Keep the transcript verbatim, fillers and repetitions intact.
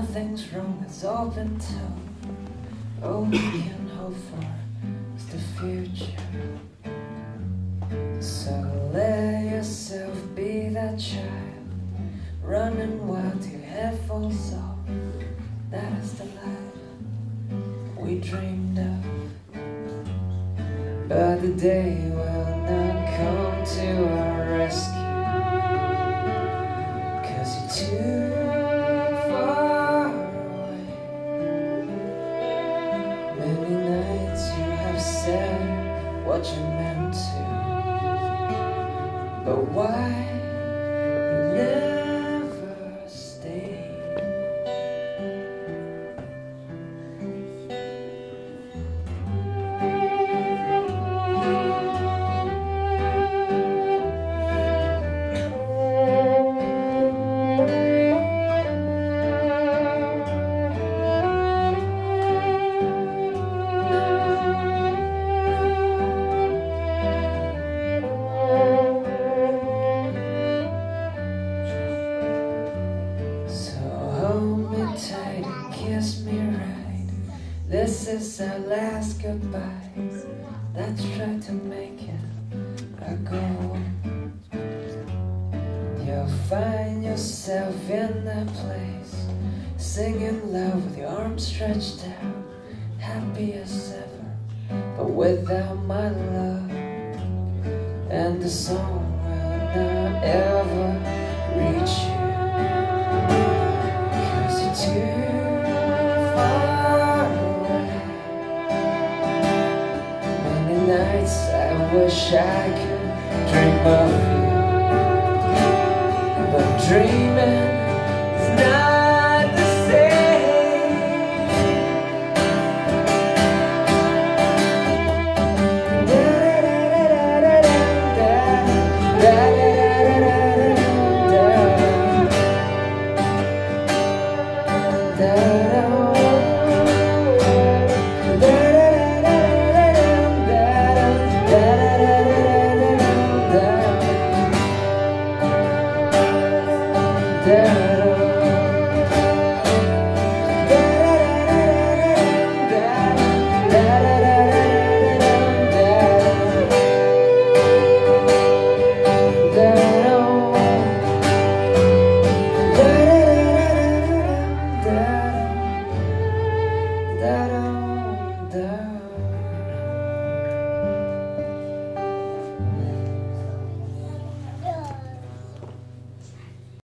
nothing's wrong, it's all been told. All we can hope for is the future. So let yourself be that child, running wild till your head falls off. That is the life we dreamed of. But the day will not come to our rescue, 'cause you're too far away. Many nights you have said what you meant to, but why you never stayed? Tight and kiss me right. This is our last goodbye. Let's try to make it a goal. You'll find yourself in that place, singing loud with your arms stretched out, happy as ever, but without my love. And the song will not ever reach you, too far away. Many nights I wish I could dream of you, but dreaming is not the same.